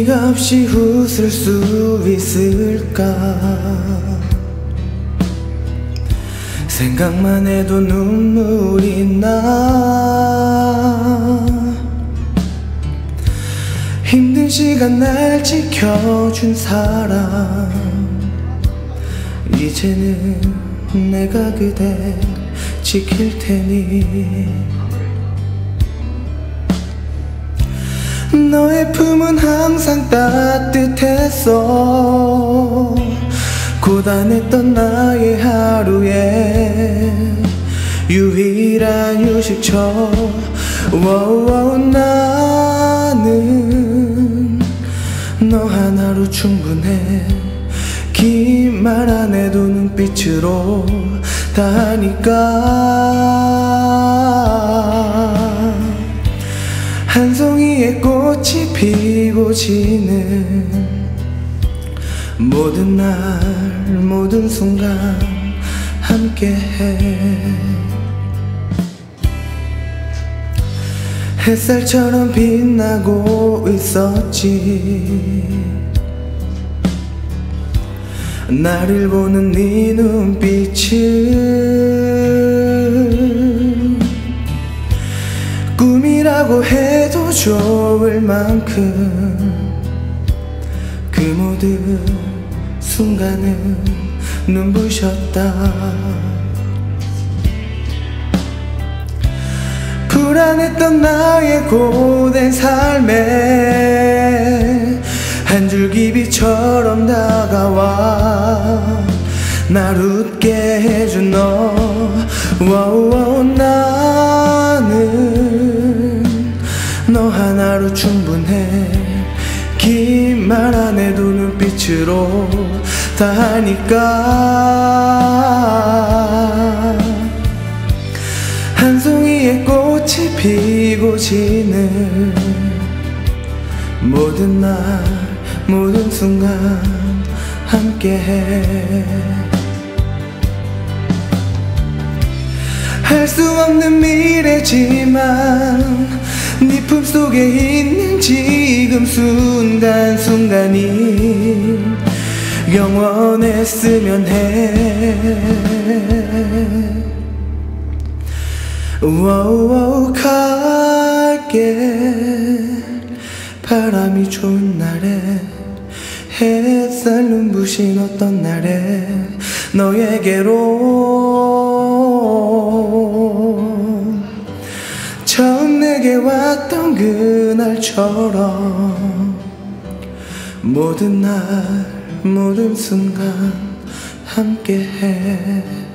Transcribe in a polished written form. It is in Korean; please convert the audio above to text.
네가 없이 웃을 수 있을까? 생각만 해도 눈물이 나. 힘든 시간 날 지켜준 사람, 이제는 내가 그댈 지킬 테니. 너의 품은 항상 따뜻했어. 고단했던 나의 하루에 유일한 휴식처. 나는 너 하나로 충분해. 긴 말 안 해도 눈빛으로 다 하니까. 한 송이의 꽃이 피고 지는 모든 날 모든 순간 함께해. 햇살처럼 빛나고 있었지. 나를 보는 네 눈빛은 꿈이라고 해도 좋을 만큼 그 모든 순간은 눈부셨다. 불안했던 나의 고된 삶에 한 줄기 빛처럼 다가와 날 웃게 해준 너. 나는 너 하나로 충분해. 긴 말 안 해도 눈빛으로 다 하니까. 한 송이의 꽃이 피고 지는 모든 날 모든 순간 함께해. 할 수 없는 미래지만 네 품속에 있는 지금 순간순간이 영원했으면 해. 갈게. 바람이 좋은 날에 햇살 눈부신 어떤 날에 너에게로 처음 내게 왔던 그날처럼 모든 날 모든 순간 함께해.